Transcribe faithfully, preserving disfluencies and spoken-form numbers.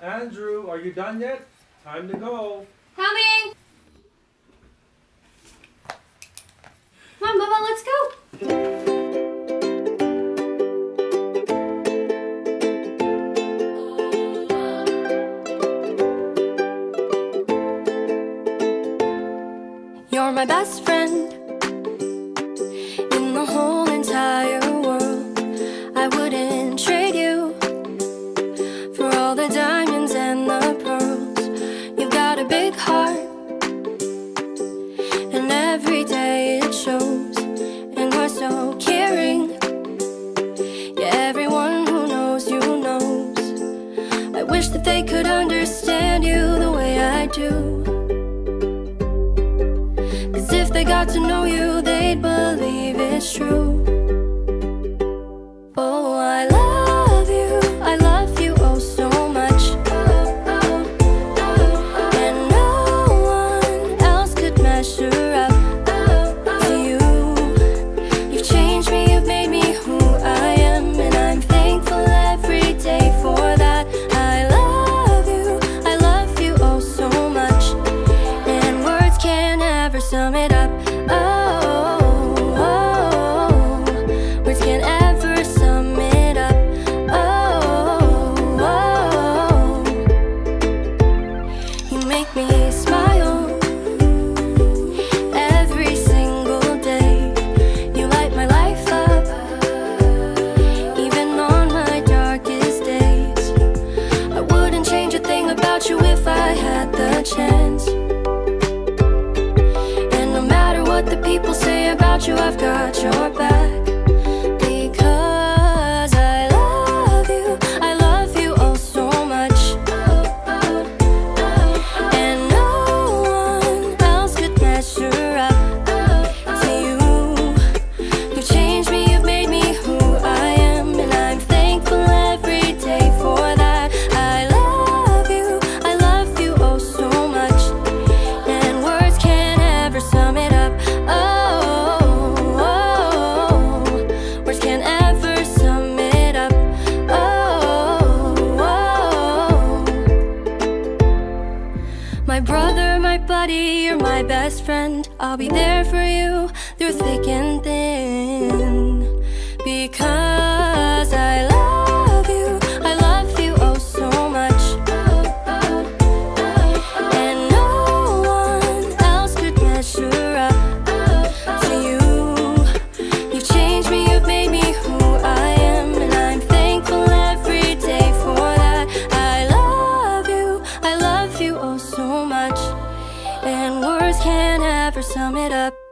Andrew, are you done yet? Time to go. Coming! Come on, Bubba, let's go! You're my best friend in the whole entire world. I wouldn't trade you for all the diamonds and the pearls. You've got a big heart, and every day it shows. And you're so caring, yeah, everyone who knows you knows. I wish that they could understand you the way I do. If they got to know you, they'd believe it's true. Oh, I love you, I love you oh so much. And no one else could measure up to you. You've changed me, you've made me who I am, and I'm thankful every day for that. I love you, I love you oh so much, and words can't ever sum it up. If I had the chance, and no matter what the people say about you, I've got your back. Because I love you, I love you oh so much, and no one else could measure up to you. You've changed me, you've made me who I am, and I'm thankful every day for that. I love sum it up. Oh, oh, words can't ever sum it up. Oh, oh, my brother, my buddy, you're my best friend. I'll be there for you through thick and thin. Because I love you, I love you oh so much. Can't ever sum it up.